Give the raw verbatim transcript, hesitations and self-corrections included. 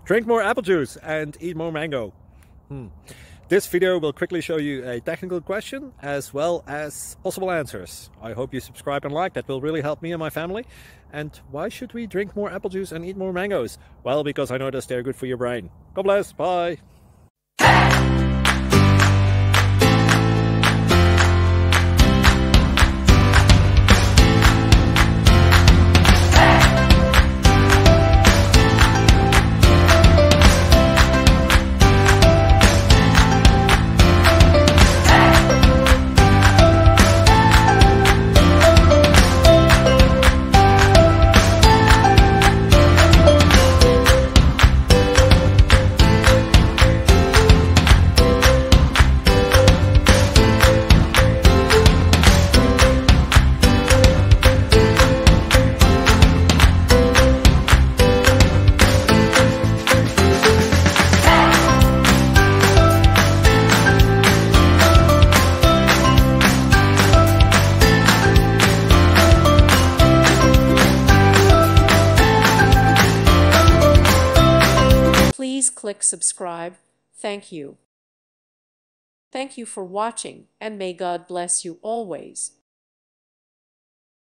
Drink more apple juice and eat more mango. Hmm. This video will quickly show you a technical question as well as possible answers. I hope you subscribe and like, that will really help me and my family. And why should we drink more apple juice and eat more mangoes? Well, because I noticed they're good for your brain. God bless, bye! Please click subscribe. Thank you. Thank you for watching, and may God bless you always.